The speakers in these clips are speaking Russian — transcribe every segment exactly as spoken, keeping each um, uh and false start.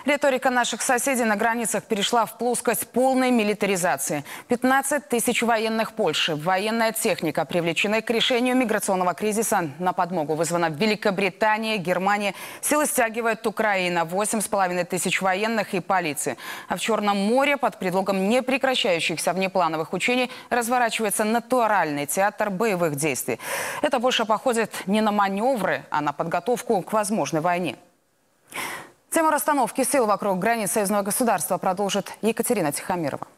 Риторика наших соседей на границах перешла в плоскость полной милитаризации. пятнадцать тысяч военных Польши, военная техника привлечены к решению миграционного кризиса. На подмогу вызвана Великобритания, Германия. Силы стягивает Украина, восемь с половиной тысяч военных и полиции. А в Черном море под предлогом непрекращающихся внеплановых учений разворачивается натуральный театр боевых действий. Это больше походит не на маневры, а на подготовку к возможной войне. Тему расстановки сил вокруг границ союзного государства продолжит Екатерина Тихомирова.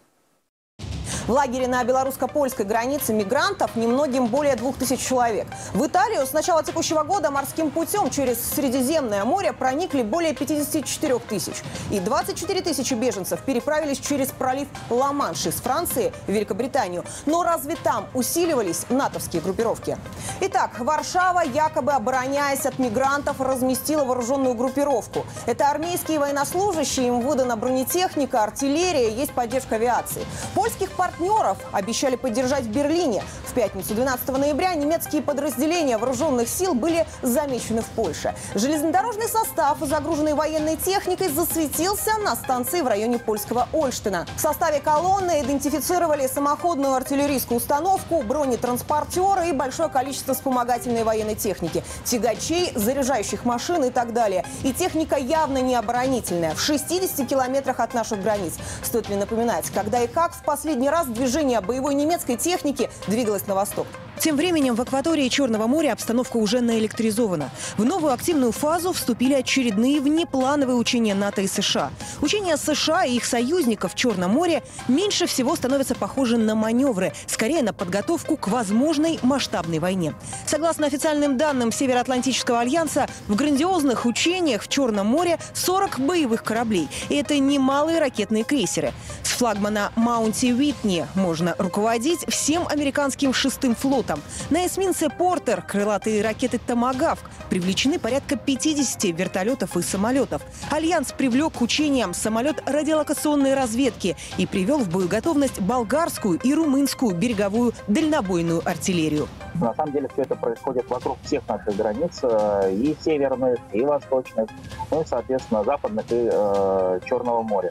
В лагере на белорусско-польской границе мигрантов немногим более двух тысяч человек. В Италию с начала текущего года морским путем через Средиземное море проникли более пятидесяти четырёх тысяч. И двадцать четыре тысячи беженцев переправились через пролив Ла-Манш из Франции в Великобританию. Но разве там усиливались натовские группировки? Итак, Варшава, якобы обороняясь от мигрантов, разместила вооруженную группировку. Это армейские военнослужащие, им выдана бронетехника, артиллерия, есть поддержка авиации. Польских партнеров Партнеров обещали поддержать в Берлине. В пятницу, двенадцатого ноября, немецкие подразделения вооруженных сил были замечены в Польше. Железнодорожный состав, загруженный военной техникой, засветился на станции в районе польского Ольштена. В составе колонны идентифицировали самоходную артиллерийскую установку, бронетранспортеры и большое количество вспомогательной военной техники, тягачей, заряжающих машин и так далее. И техника явно не оборонительная, в шестидесяти километрах от наших границ. Стоит ли напоминать, когда и как в последний раз движение боевой немецкой техники двигалось на восток? Тем временем в акватории Черного моря обстановка уже наэлектризована. В новую активную фазу вступили очередные внеплановые учения НАТО и США. Учения США и их союзников в Черном море меньше всего становятся похожи на маневры, скорее на подготовку к возможной масштабной войне. Согласно официальным данным Североатлантического альянса, в грандиозных учениях в Черном море сорок боевых кораблей. И это немалые ракетные крейсеры. С флагмана Маунти Уитни можно руководить всем американским шестым флотом. На эсминце «Портер» крылатые ракеты «Томагавк» привлечены порядка пятидесяти вертолетов и самолетов. Альянс привлек к учениям самолет радиолокационной разведки и привел в боеготовность болгарскую и румынскую береговую дальнобойную артиллерию. На самом деле все это происходит вокруг всех наших границ, и северных, и восточных, ну и, соответственно, западных и э, Черного моря.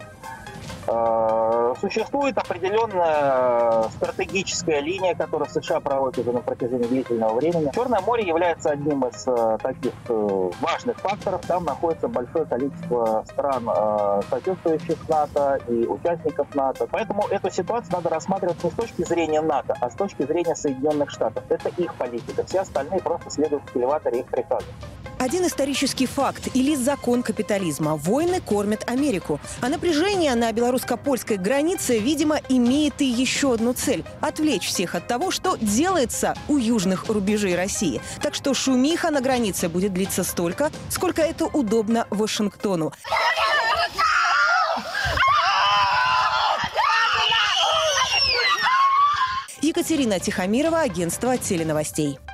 Существует определенная стратегическая линия, которую США проводят уже на протяжении длительного времени. Черное море является одним из таких важных факторов. Там находится большое количество стран, сочувствующих НАТО и участников НАТО. Поэтому эту ситуацию надо рассматривать не с точки зрения НАТО, а с точки зрения Соединенных Штатов. Это их политика. Все остальные просто следуют в элеваторе их приказов. Один исторический факт или закон капитализма. Войны кормят Америку. А напряжение на белорусско-польской границе, видимо, имеет и еще одну цель – отвлечь всех от того, что делается у южных рубежей России. Так что шумиха на границе будет длиться столько, сколько это удобно Вашингтону. Екатерина Тихомирова, агентство теленовостей.